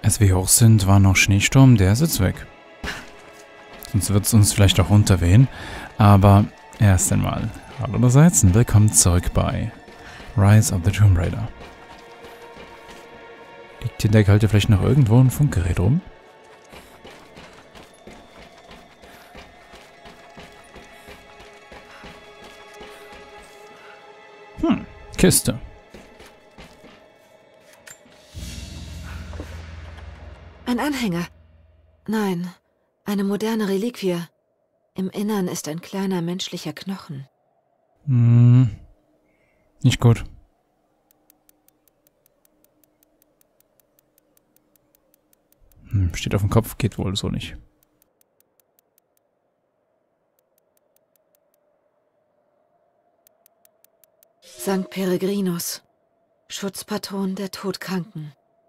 Als wir hoch sind, war noch Schneesturm, der ist jetzt weg. Sonst wird es uns vielleicht auch runterwehen. Aber erst einmal, hallo allerseits und willkommen zurück bei Rise of the Tomb Raider. Liegt hier in der Kälte vielleicht noch irgendwo ein Funkgerät rum? Kiste. Ein Anhänger. Nein, eine moderne Reliquie. Im Innern ist ein kleiner menschlicher Knochen. Nicht gut. Steht auf dem Kopf, geht wohl so nicht. St. Peregrinus, Schutzpatron der Todkranken.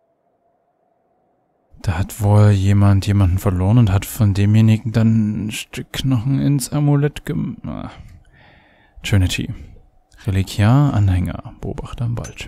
Da hat wohl jemanden verloren und hat von demjenigen dann ein Stück Knochen ins Amulett gemacht. Trinity. Reliquiar, Anhänger, Beobachter im Wald.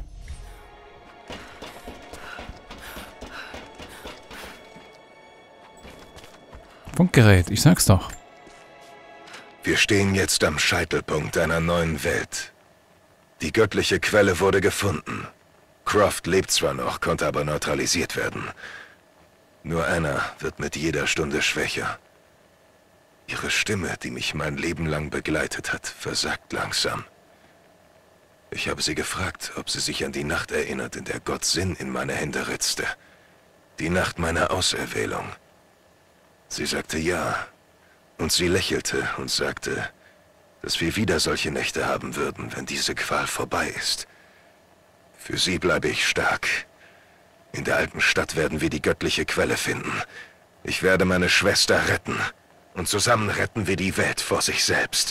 Funkgerät, ich sag's doch. Wir stehen jetzt am Scheitelpunkt einer neuen Welt. Die göttliche Quelle wurde gefunden. Croft lebt zwar noch, konnte aber neutralisiert werden. Nur Anna wird mit jeder Stunde schwächer. Ihre Stimme, die mich mein Leben lang begleitet hat, versagt langsam. Ich habe sie gefragt, ob sie sich an die Nacht erinnert, in der Gott Sinn in meine Hände ritzte. Die Nacht meiner Auserwählung. Sie sagte ja. Und sie lächelte und sagte, dass wir wieder solche Nächte haben würden, wenn diese Qual vorbei ist. Für sie bleibe ich stark. In der alten Stadt werden wir die göttliche Quelle finden. Ich werde meine Schwester retten. Und zusammen retten wir die Welt vor sich selbst.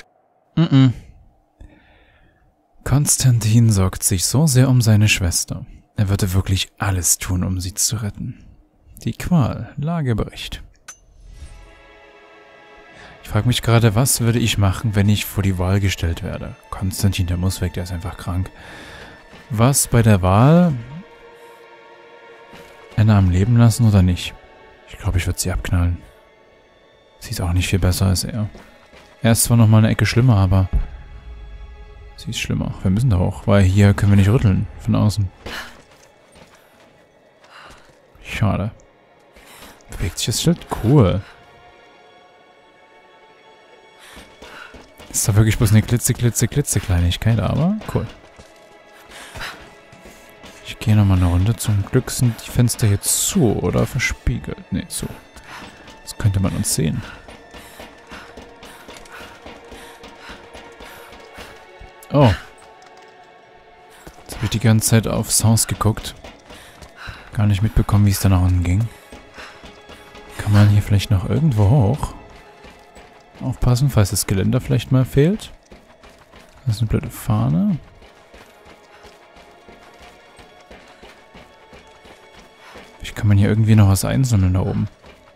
Konstantin sorgt sich so sehr um seine Schwester. Er würde wirklich alles tun, um sie zu retten. Die Qual, Lagebericht. Ich frage mich gerade, was würde ich machen, wenn ich vor die Wahl gestellt werde? Konstantin, der muss weg, der ist einfach krank. Was bei der Wahl? Anna am Leben lassen oder nicht? Ich glaube, ich würde sie abknallen. Sie ist auch nicht viel besser als er. Er ist zwar noch mal eine Ecke schlimmer, aber sie ist schlimmer. Wir müssen da hoch, weil hier können wir nicht rütteln von außen. Schade. Bewegt sich das Schild? Cool. Ist da wirklich bloß eine Klitzekleinigkeit, aber cool. Ich gehe nochmal eine Runde. Zum Glück sind die Fenster jetzt zu oder verspiegelt. Ne, zu. Das könnte man uns sehen. Oh. Jetzt habe ich die ganze Zeit aufs Haus geguckt. Gar nicht mitbekommen, wie es da nach unten ging. Kann man hier vielleicht noch irgendwo hoch? Aufpassen, falls das Geländer vielleicht mal fehlt. Das ist eine blöde Fahne. Vielleicht kann man hier irgendwie noch was einsammeln da oben.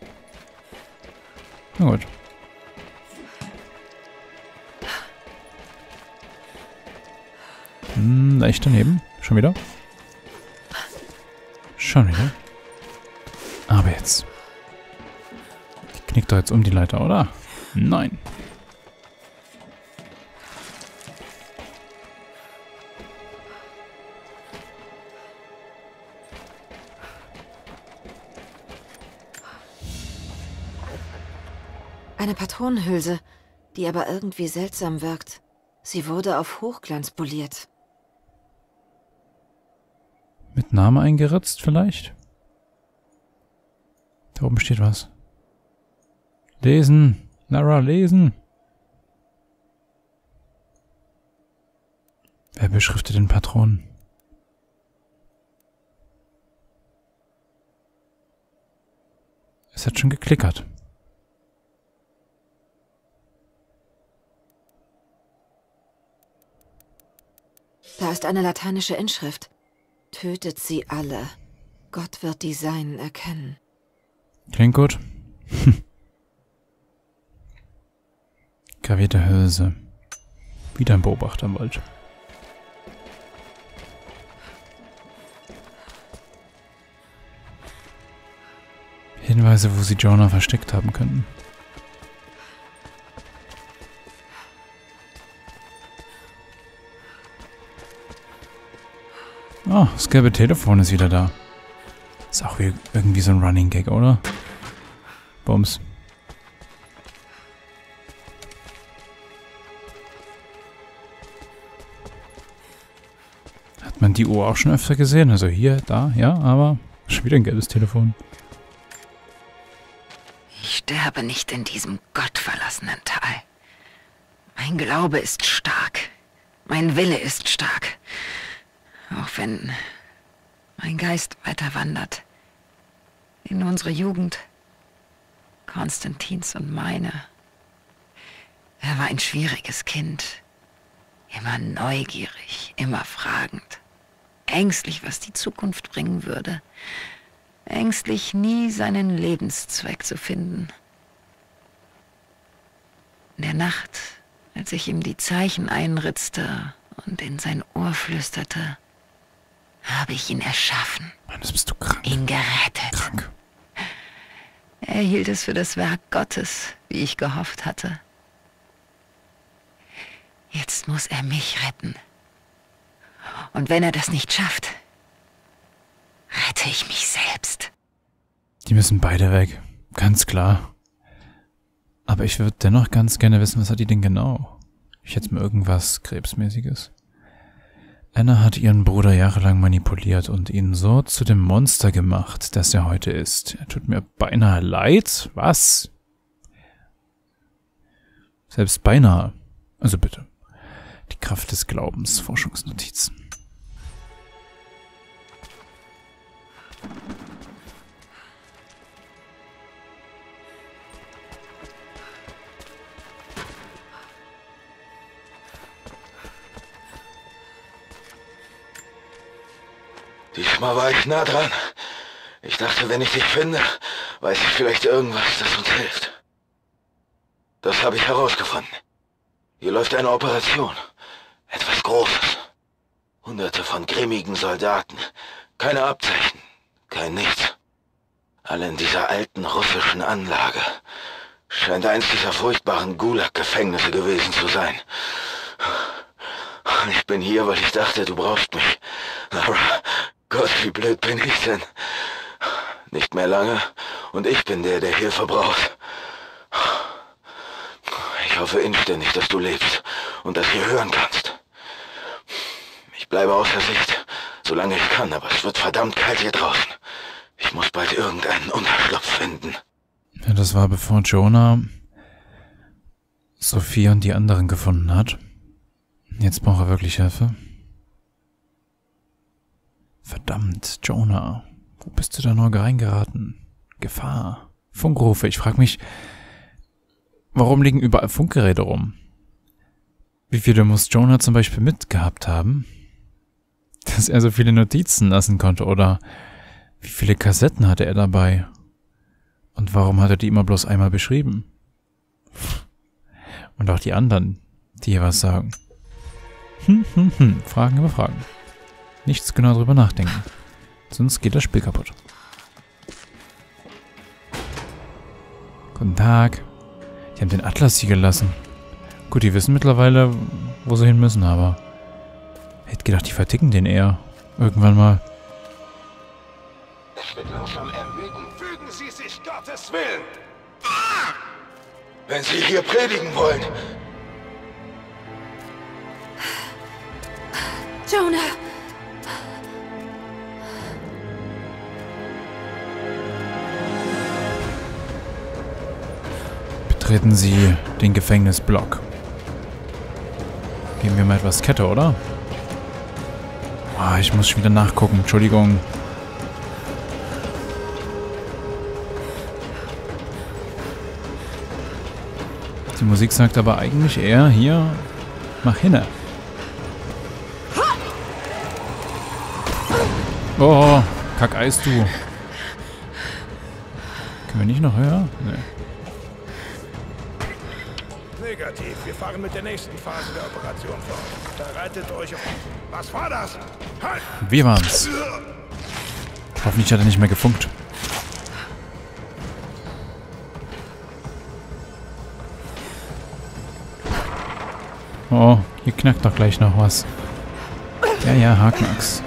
Na gut. Leicht daneben. Schon wieder? Schon wieder. Aber jetzt. Die knickt doch jetzt um die Leiter, oder? Nein. Eine Patronenhülse, die aber irgendwie seltsam wirkt. Sie wurde auf Hochglanz poliert. Mit Name eingeritzt vielleicht? Da oben steht was. Lesen. Lara, lesen. Wer beschriftet den Patron? Es hat schon geklickert. Da ist eine lateinische Inschrift. Tötet sie alle. Gott wird die Seinen erkennen. Klingt gut. Gravierte Hülse. Wieder ein Beobachter im Wald. Hinweise, wo sie Jonah versteckt haben könnten. Oh, das gelbe Telefon ist wieder da. Ist auch irgendwie so ein Running Gag, oder? Bums. Hat man die Uhr auch schon öfter gesehen? Also hier, da, ja, aber schon wieder ein gelbes Telefon. Ich sterbe nicht in diesem gottverlassenen Tal. Mein Glaube ist stark. Mein Wille ist stark. Auch wenn mein Geist weiter wandert. In unsere Jugend. Konstantins und meine. Er war ein schwieriges Kind. Immer neugierig, immer fragend. Ängstlich, was die Zukunft bringen würde. Ängstlich, nie seinen Lebenszweck zu finden. In der Nacht, als ich ihm die Zeichen einritzte und in sein Ohr flüsterte, habe ich ihn erschaffen. Mann, das bist du krank. Ihn gerettet. Krank. Er hielt es für das Werk Gottes, wie ich gehofft hatte. Jetzt muss er mich retten. Und wenn er das nicht schafft, rette ich mich selbst. Die müssen beide weg. Ganz klar. Aber ich würde dennoch ganz gerne wissen, was hat die denn genau? Ich hätte mir irgendwas Krebsmäßiges. Anna hat ihren Bruder jahrelang manipuliert und ihn so zu dem Monster gemacht, das er heute ist. Er tut mir beinahe leid. Was? Selbst beinahe. Also bitte. Die Kraft des Glaubens. Forschungsnotizen. Diesmal war ich nah dran. Ich dachte, wenn ich dich finde, weiß ich vielleicht irgendwas, das uns hilft. Das habe ich herausgefunden. Hier läuft eine Operation. Etwas Großes. Hunderte von grimmigen Soldaten. Keine Abzeichen. Kein Nichts. Alle in dieser alten russischen Anlage. Scheint eins dieser furchtbaren Gulag-Gefängnisse gewesen zu sein. Ich bin hier, weil ich dachte, du brauchst mich. Aber Gott, wie blöd bin ich denn? Nicht mehr lange und ich bin der Hilfe braucht. Ich hoffe inständig, dass du lebst und das hier hören kannst. Ich bleibe außer Sicht, solange ich kann, aber es wird verdammt kalt hier draußen. Ich muss bald irgendeinen Unterschlupf finden. Ja, das war bevor Jonah Sophie und die anderen gefunden hat. Jetzt braucht er wirklich Hilfe. Verdammt, Jonah. Wo bist du da nur reingeraten? Gefahr. Funkrufe. Ich frage mich, warum liegen überall Funkgeräte rum? Wie viele muss Jonah zum Beispiel mitgehabt haben, dass er so viele Notizen lassen konnte? Oder wie viele Kassetten hatte er dabei? Und warum hat er die immer bloß einmal beschrieben? Und auch die anderen, die hier was sagen. Fragen über Fragen. Nichts genau drüber nachdenken. Sonst geht das Spiel kaputt. Guten Tag. Die haben den Atlas hier gelassen. Gut, die wissen mittlerweile, wo sie hin müssen, aber... Ich hätte gedacht, die verticken den eher. Irgendwann mal. Es wird langsam ermüden. Fügen Sie sich Gottes Willen. Wenn Sie hier predigen wollen. Jonah! Betreten Sie den Gefängnisblock. Geben wir mal etwas Kette, oder? Ah, ich muss schon wieder nachgucken. Entschuldigung. Die Musik sagt aber eigentlich eher, hier, mach hinne. Oh, Kackeis, du. Können wir nicht noch höher? Nee. Negativ. Wir fahren mit der nächsten Phase der Operation fort. Bereitet euch auf... Was war das? Halt! Wir waren's. Hoffentlich hat er nicht mehr gefunkt. Oh, hier knackt doch gleich noch was. Ja, ja, Hakenachs.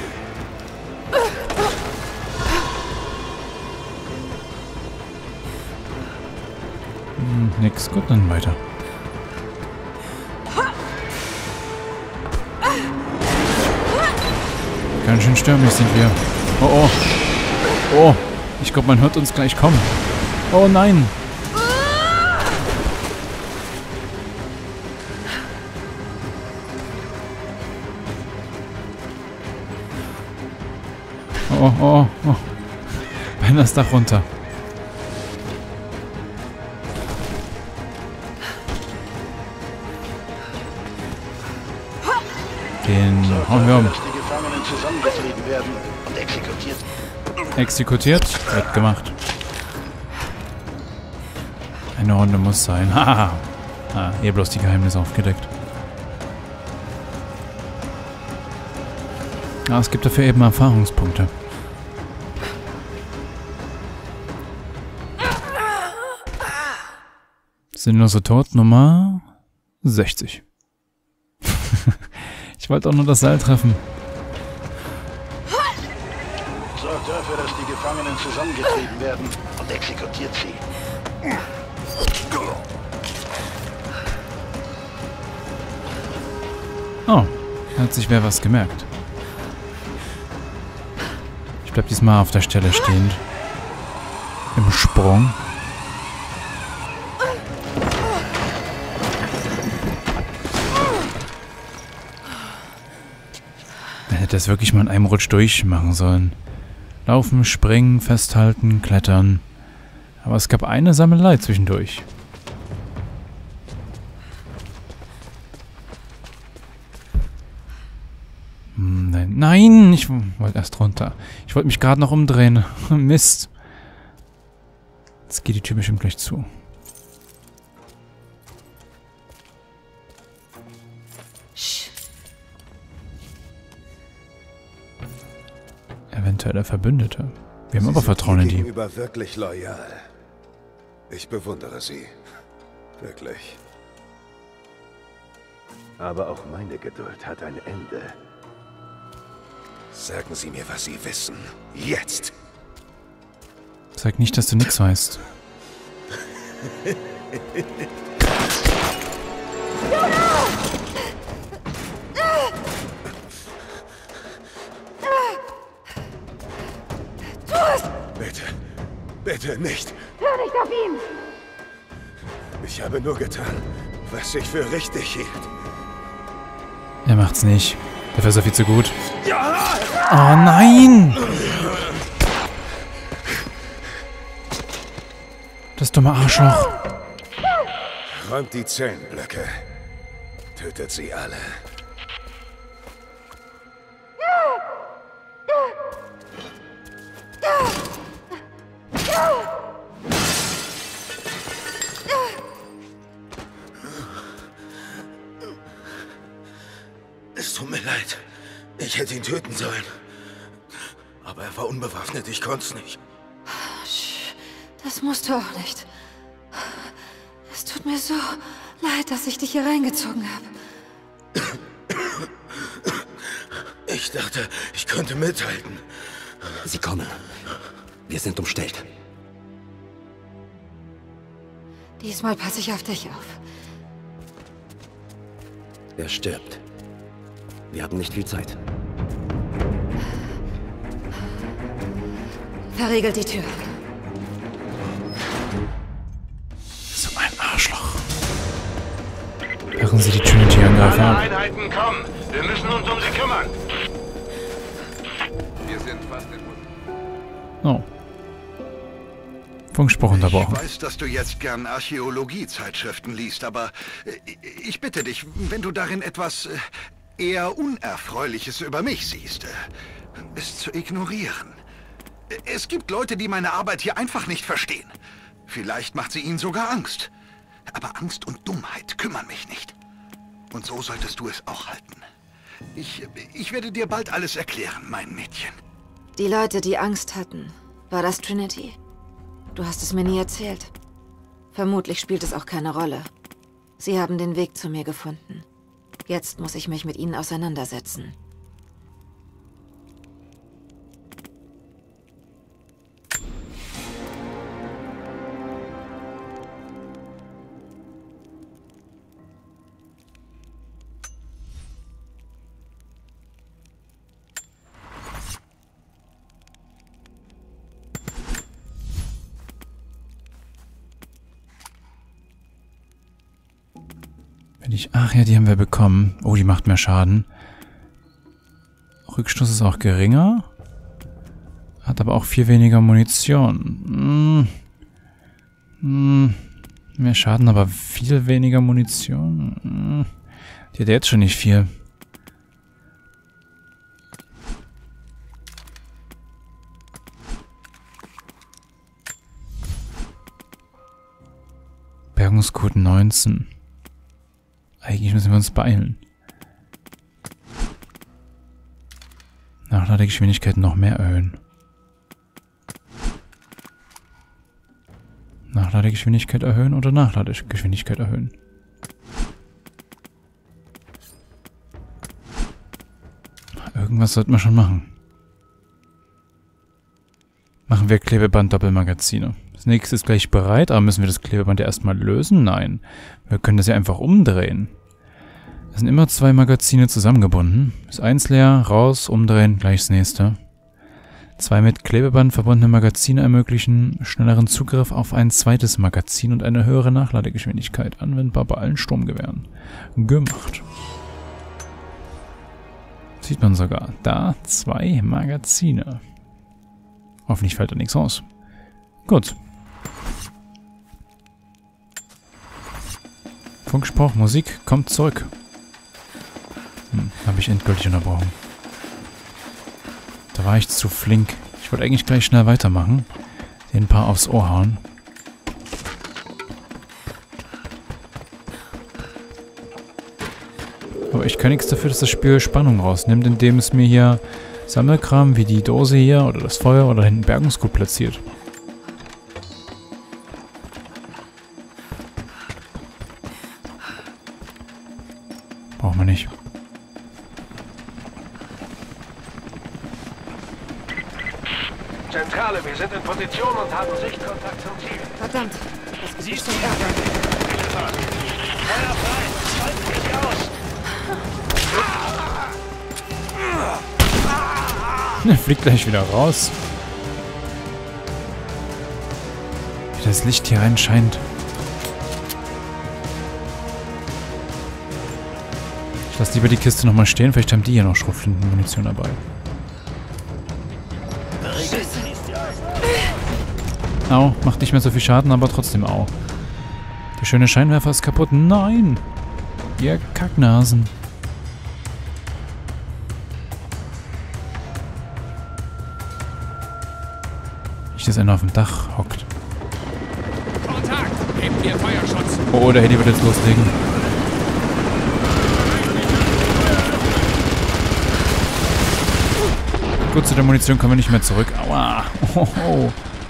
Nix. Gut, dann weiter. Ganz schön stürmisch sind wir. Oh, oh. Oh, ich glaube, man hört uns gleich kommen. Oh nein. Oh, oh, oh. Beinahe das Dach runter. Den hauen wir um. Dass die Gefangenen zusammengetrieben werden und exekutiert. Exekutiert? Wird gemacht. Eine Runde muss sein. Haha. Ah, hier bloß die Geheimnisse aufgedeckt. Ah, es gibt dafür eben Erfahrungspunkte. Sinnlose Tod Nummer 60. Ich wollte auch nur das Seil treffen. Sorgt dafür, dass die Gefangenen zusammengetrieben werden und exekutiert sie. Oh, hat sich wer was gemerkt. Ich bleib diesmal auf der Stelle stehend. Im Sprung. Man hätte das wirklich mal in einem Rutsch durchmachen sollen. Laufen, springen, festhalten, klettern. Aber es gab eine Sammelei zwischendurch. Nein, ich wollte erst runter. Ich wollte mich gerade noch umdrehen. Mist. Jetzt geht die Tür bestimmt gleich zu. Eventuelle Verbündete. Wir haben aber Vertrauen in die. Gegenüber wirklich loyal. Ich bewundere sie. Wirklich. Aber auch meine Geduld hat ein Ende. Sagen Sie mir, was Sie wissen. Jetzt! Sag nicht, dass du nichts weißt. Bitte, bitte nicht. Hör nicht auf ihn! Ich habe nur getan, was ich für richtig hielt. Er macht's nicht. Dafür ist er viel zu gut. Oh nein! Das dumme Arschloch. Räumt die Zellenblöcke. Tötet sie alle. Es tut mir leid. Ich hätte ihn töten sollen. Aber er war unbewaffnet, ich konnte es nicht. Das musst du auch nicht. Es tut mir so leid, dass ich dich hier reingezogen habe. Ich dachte, ich könnte mithalten. Sie kommen. Wir sind umstellt. Diesmal passe ich auf dich auf. Er stirbt. Wir haben nicht viel Zeit. Verriegelt die Tür. So ein Arschloch. Hören Sie die Trinity-Angreifer Alle ab. Einheiten kommen. Wir müssen uns um sie kümmern. Wir sind fast in... Oh. Funkspruch unterbrochen. Ich weiß, dass du jetzt gern Archäologie-Zeitschriften liest, aber ich bitte dich, wenn du darin etwas eher Unerfreuliches über mich siehst, es zu ignorieren. Es gibt Leute, die meine Arbeit hier einfach nicht verstehen. Vielleicht macht sie ihnen sogar Angst. Aber Angst und Dummheit kümmern mich nicht. Und so solltest du es auch halten. Ich werde dir bald alles erklären, mein Mädchen. Die Leute, die Angst hatten, war das Trinity? Du hast es mir nie erzählt. Vermutlich spielt es auch keine Rolle. Sie haben den Weg zu mir gefunden. Jetzt muss ich mich mit ihnen auseinandersetzen. Ach ja, die haben wir bekommen. Oh, die macht mehr Schaden. Rückstoß ist auch geringer. Hat aber auch viel weniger Munition. Mehr Schaden, aber viel weniger Munition. Die hat jetzt schon nicht viel. Bergungscode 19. Eigentlich müssen wir uns beeilen. Nachladegeschwindigkeit noch mehr erhöhen. Nachladegeschwindigkeit erhöhen oder Nachladegeschwindigkeit erhöhen? Irgendwas sollten wir schon machen. Machen wir Klebeband-Doppelmagazine. Das nächste ist gleich bereit, aber müssen wir das Klebeband ja erstmal lösen? Nein. Wir können das ja einfach umdrehen. Es sind immer 2 Magazine zusammengebunden. Ist eins leer, raus, umdrehen, gleich das nächste. 2 mit Klebeband verbundene Magazine ermöglichen schnelleren Zugriff auf ein zweites Magazin und eine höhere Nachladegeschwindigkeit. Anwendbar bei allen Sturmgewehren. Gemacht. Sieht man sogar. Da 2 Magazine. Hoffentlich fällt da nichts aus. Gut. Funkspruch, Musik, kommt zurück. Habe ich endgültig unterbrochen. Da war ich zu flink. Ich wollte eigentlich gleich schnell weitermachen. Den ein paar aufs Ohr hauen. Aber ich kann nichts dafür, dass das Spiel Spannung rausnimmt, indem es mir hier Sammelkram wie die Dose hier oder das Feuer oder hinten Bergungsgut platziert. Braucht man nicht. Zentrale, wir sind in Position und haben Sichtkontakt zum Ziel. Verdammt, das ist Siehst bestimmt du? Ärger. Feuer frei! Schalten dich aus! Er fliegt gleich wieder raus. Wie das Licht hier reinscheint. Ich lasse lieber die Kiste nochmal stehen. Vielleicht haben die hier noch Schrotflintenmunition dabei. Au, macht nicht mehr so viel Schaden, aber trotzdem au. Der schöne Scheinwerfer ist kaputt. Nein! Ihr Kacknasen. Nicht, dass einer auf dem Dach hockt. Kontakt! Gebt mir Feuerschutz! Oh, der Heli wird jetzt loslegen. Gut, zu der Munition kommen wir nicht mehr zurück. Aua! Oho.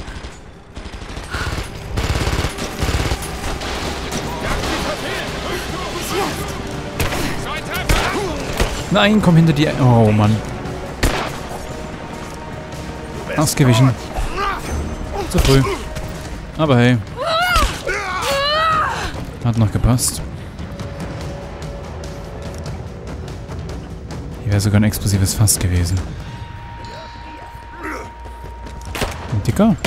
Nein, komm hinter dir. Oh, Mann. Ausgewichen. Zu früh. Aber hey. Hat noch gepasst. Hier wäre sogar ein explosives Fass gewesen. Ein Dicker?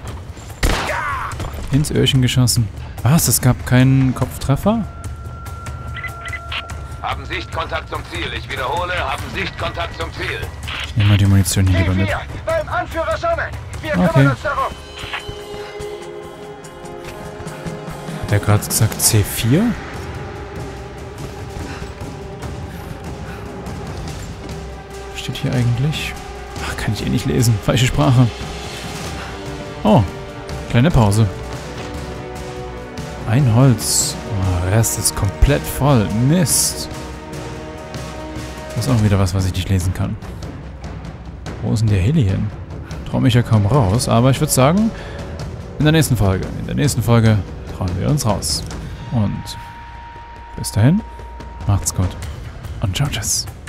Ins Öhrchen geschossen. Was? Es gab keinen Kopftreffer? Haben Sichtkontakt zum Ziel. Ich wiederhole, haben Sichtkontakt zum Ziel. Ich nehme mal die Munition hier lieber mit. Beim Anführer Sonne! Wir Okay. kümmern uns darum! Hat der gerade gesagt C4? Was steht hier eigentlich? Ach, kann ich eh nicht lesen. Falsche Sprache. Oh, kleine Pause. Ein Holz. Oh, der Rest ist komplett voll. Mist. Das ist auch wieder was ich nicht lesen kann. Wo ist denn der Heli hin? Traue mich ja kaum raus, aber ich würde sagen, in der nächsten Folge trauen wir uns raus. Und bis dahin, macht's gut. und ciao, tschüss.